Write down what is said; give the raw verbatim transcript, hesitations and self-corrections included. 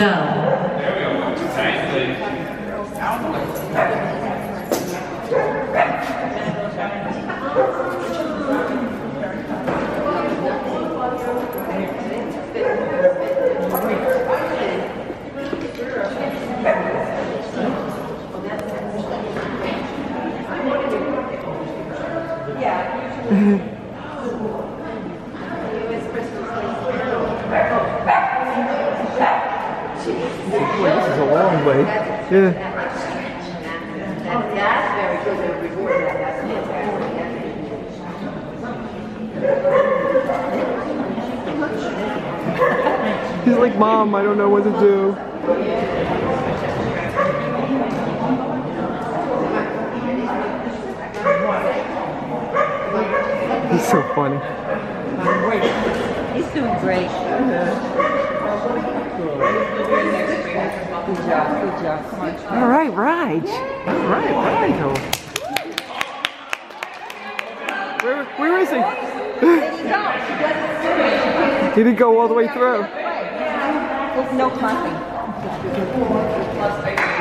There we go. Exactly. Boy, this is a long way. Yeah. That's very good reward. He's like, Mom, I don't know what to do. He's so funny. He's doing great. Good job, good job. Come on. All right, Raj. All right, Rigel. Where, where is he? There you go. He didn't go all the way through. No clapping.